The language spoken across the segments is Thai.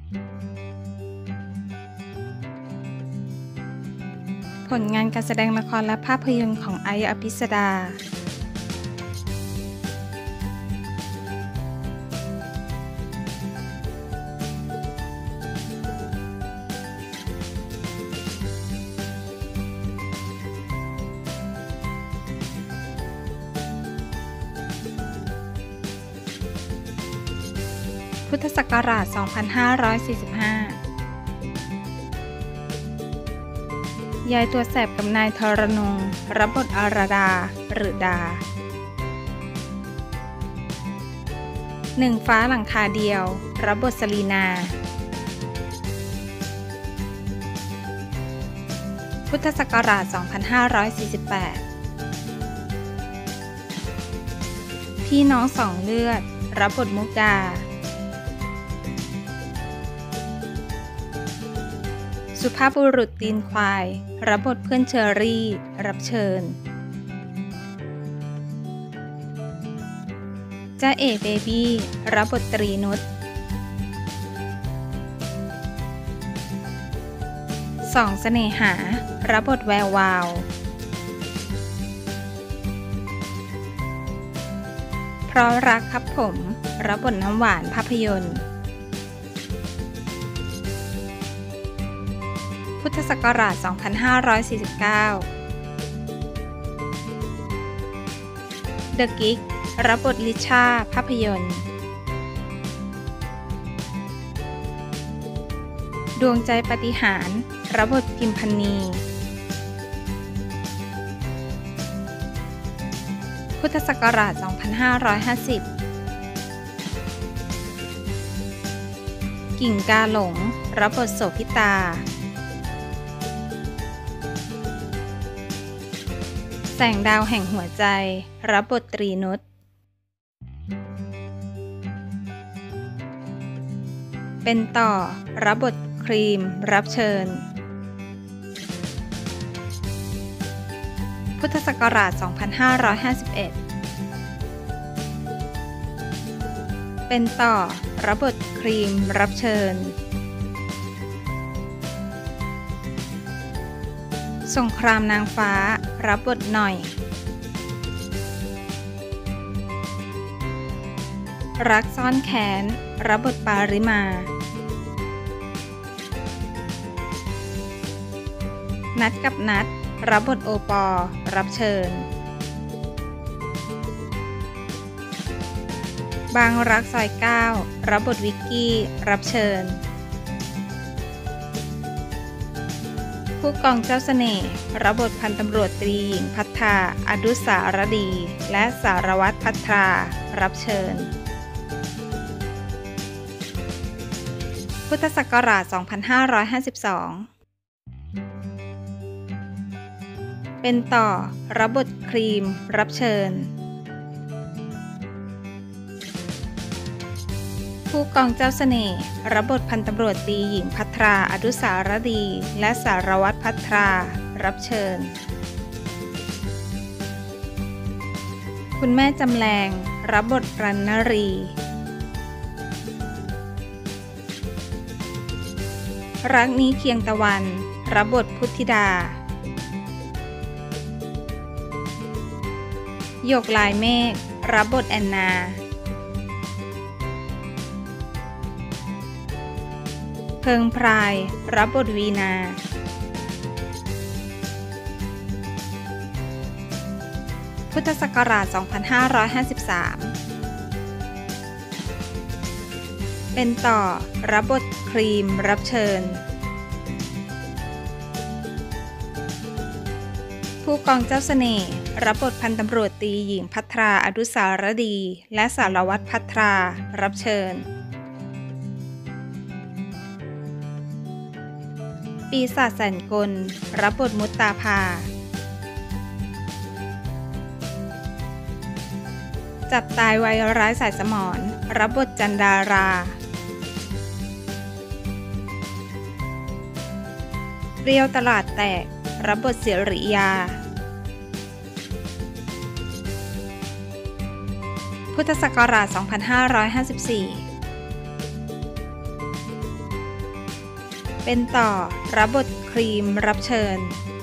ผลงานการแสดงละครและภาพยนตร์ของไอซ์ อภิสดา พุทธศักราช 2545 ยายตัวแสบกับนายทรนง รับบทอาราดา หรือดา หนึ่งฟ้าหลังคาเดียว รับบทสลีนา พุทธศักราช 2548 พี่น้องสองเลือด รับบทมุกดา สุภาพบุรุษตีนควาย รับบทเพื่อนเชอรี่ รับเชิญจ้าเอ๋เบบี้ รับบทตรีนุชสองเสน่หา รับบทแวววาวเพราะรักครับผม รับบทน้ำหวานภาพยนตร์พุทธศักราช 2549 The Gig รับบทลิชาภาพยนตร์ดวงใจปาฏิหาริย์ รับบทพิมพณี พุทธศักราช 2550 กิ่งกาหลง รับบทโสภิตาแสงดาวแห่งหัวใจ รับบทตรีนุชเป็นต่อ รับบทครีม รับเชิญพุทธศักราช 2551 เป็นต่อ รับบทครีม รับเชิญสงครามนางฟ้า รับบทหน่อยรักซ่อนแค้น รับบทปาริมานัดกับนัด รับบทโอปอ รับเชิญบางรักซอย9 รับบทวิกกี้ รับเชิญผู้กองเจ้าเสน่ห์ รับบทพันตำรวจตรีหญิงภัทรา อดุสารดี และสารวัตรภัทรา รับเชิญพุทธศักราช 2552 เป็นต่อ รับบทครีม รับเชิญผู้กองเจ้าเสน่ห์ รับบทพันตำรวจตรีหญิงภัทรา อดุสารดี และสารวัตรภัทรา รับเชิญคุณแม่จำแรงรับบทรันนรีรักนี้เคียงตะวันรับบทพุทธิดาหยกลายเมฆรับบทแอนนาเพิงพรายรับบทวีนาพุทธศักราช 2553 เป็นต่อ รับบทครีม รับเชิญผู้กองเจ้าเสน่ห์ รับบทพันตำรวจตรีหญิงภัทรา อดุสารดี และสารวัตรภัทรา รับเชิญปีศาจแสนกล รับบทมุตตาภาจับตายวัยร้ายสายสมร รับบทจันดาราเปรี้ยวตลาดแตก รับบทศิริยาพุทธศักราช 2554 เป็นต่อรับบทครีมรับเชิญ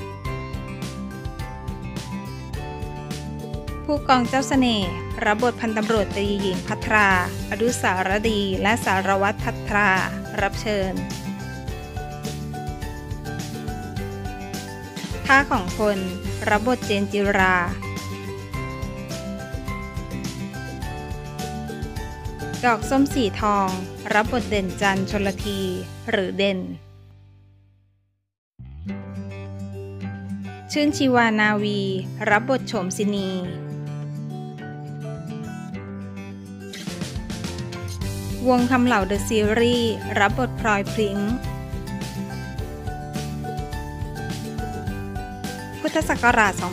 ผู้กองเจ้าเสน่ห์รับบทพันตำรวจตรีหญิงภัทราอดุสารดีและสารวัตรภัทรารับเชิญท่าของคนรับบทเจนจิราดอกส้มสีทองรับบทเด่นจันทร์ชลธีหรือเด่นชื่นชีวานาวีรับบทโฉมศินีวงคำเหล่าเดอะซีรีส์รับบทพลอยพริ้งพุทธศักราช 2555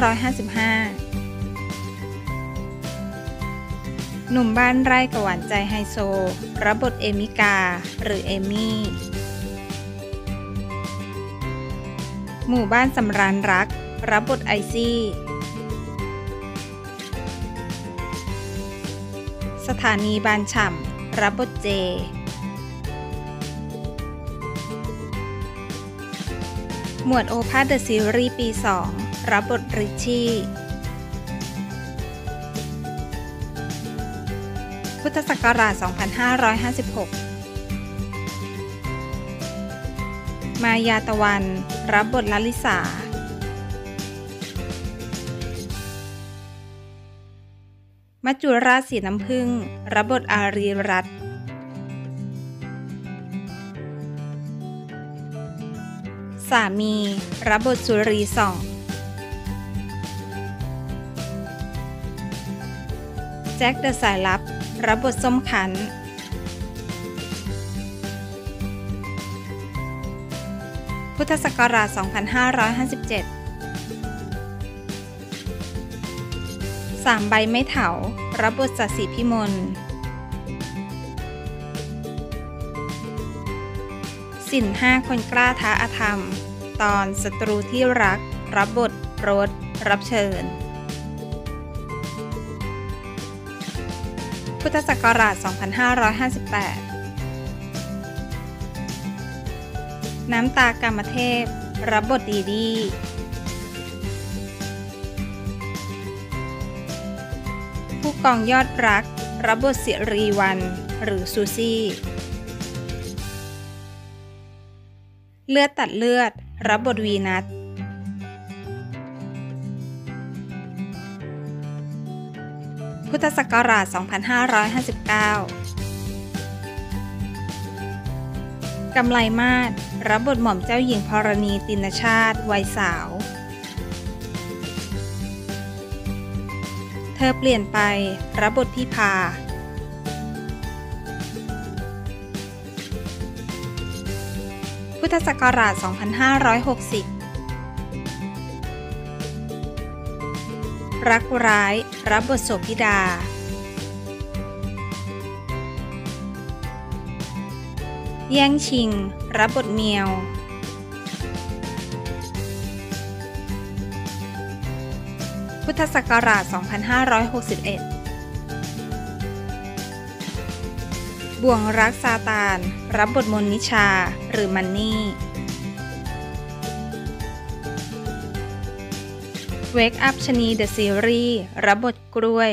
หนุ่มบ้านไร่กับหวานใจไฮโซรับบทเอมิกาหรือเอมี่หมู่บ้านสำราญรักรับบทไอซี่สถานีบานฉ่ำรับบทเจหมวดโอภาสเดอะซีรีส์ปี 2รับบทริชชี่พุทธศักราช 2556 มายาตะวันรับบทลลิสามัจจุราชสีน้ำผึ้งรับบทอารีรัตน์สามีรับบทสุรีส่องแจ็คเดอะสายลับรับบทส้มขันพุทธศักราช 2557 3 ใบไม้เถารับบทศศิพิมลสิน 5 คนกล้าท้าอาธรรมตอนศัตรูที่รักรับบทโรสรับเชิญพุทธศักราช 2558 น้ำตากามเทพรับบทดีดีผู้กองยอดรักรับบทสิรีวันหรือซูซี่เลือดตัดเลือดรับบทวีนัทพุทธศักราช 2559 กำไลมาศรับบทหม่อมเจ้าหญิงพรณีตินชาติวัยสาวเธอเปลี่ยนไปรับบทพิพาพุทธศักราช 2560 รักร้ายรับบทโสภิดาแย่งชิงรับบทเมียวพุทธศักราช 2561 บ่วงรักซาตานรับบทมนนิชาหรือมันนี่เวกอัพชนีเดอะซีรีส์รับบทกล้วย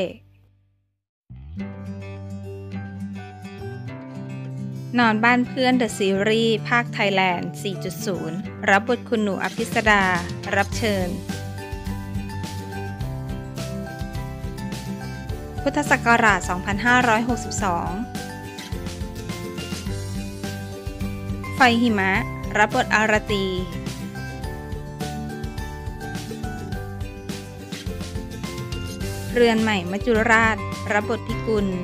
นอนบ้านเพื่อนเดอะซีรีส์ภาคไทยแลนด์ 4.0 รับบทคุณหนูอภิสดารับเชิญพุทธศักราช 2562 ไฟหิมะรับบทอารตีเรือนใหม่มัจจุราชรับบทพิกุล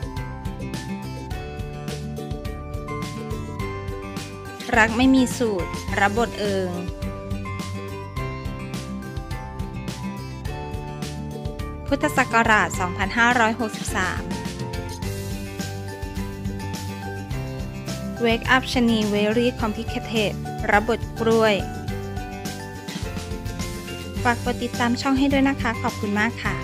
รักไม่มีสูตรรับบทเอิงพุทธศักราช 2563 Wake Up ชนี Very Complicated รับบทกล้วยฝากกดติดตามช่องให้ด้วยนะคะขอบคุณมากค่ะ